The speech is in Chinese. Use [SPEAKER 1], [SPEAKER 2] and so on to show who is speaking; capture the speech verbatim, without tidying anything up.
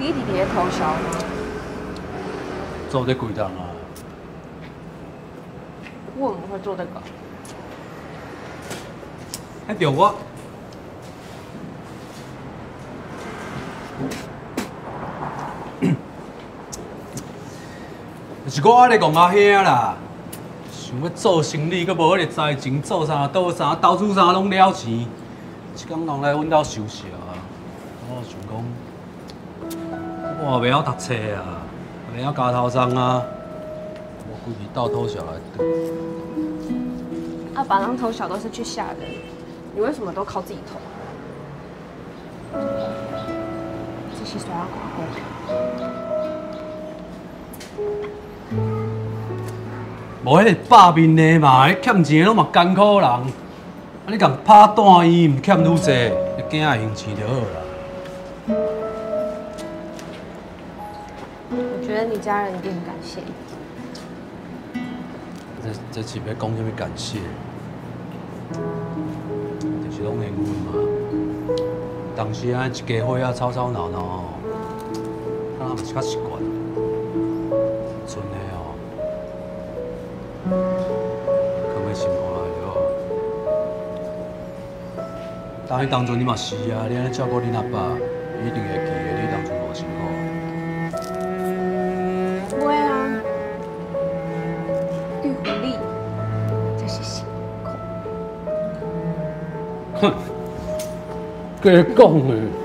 [SPEAKER 1] 你弟弟咧偷笑吗？
[SPEAKER 2] 做得几档啊？
[SPEAKER 1] 我怎么会做这个？
[SPEAKER 2] 还着我。就是我安尼讲阿兄啦，想要做生意，佮无迄个财情，做啥倒啥，投资啥拢了钱。即工人来阮兜收拾啊，我想讲，我袂晓读册啊，袂晓加头送啊，我规日斗偷小来赌。
[SPEAKER 1] 啊，把人偷小都是去吓人，你为什么都靠自己偷？这些刷要挂钩。
[SPEAKER 2] 无迄个百面的嘛，迄欠钱拢嘛艰苦人。啊，你共拍单伊，毋欠愈济，你囝仔用钱就好啦。
[SPEAKER 1] 我觉得你家人一定很感谢你。
[SPEAKER 2] 这这是要讲什么感谢？就是拢缘分嘛。当时啊，一家伙仔吵吵闹闹吼，敢若嘛是较习惯。剩的哦，放在心肝内就好。但迄当阵你嘛是啊，你安尼照顾恁阿爸，伊一定会记得你当初偌辛苦。
[SPEAKER 1] 不会啊，玉狐狸就是辛苦。
[SPEAKER 2] 哼，跟你讲诶。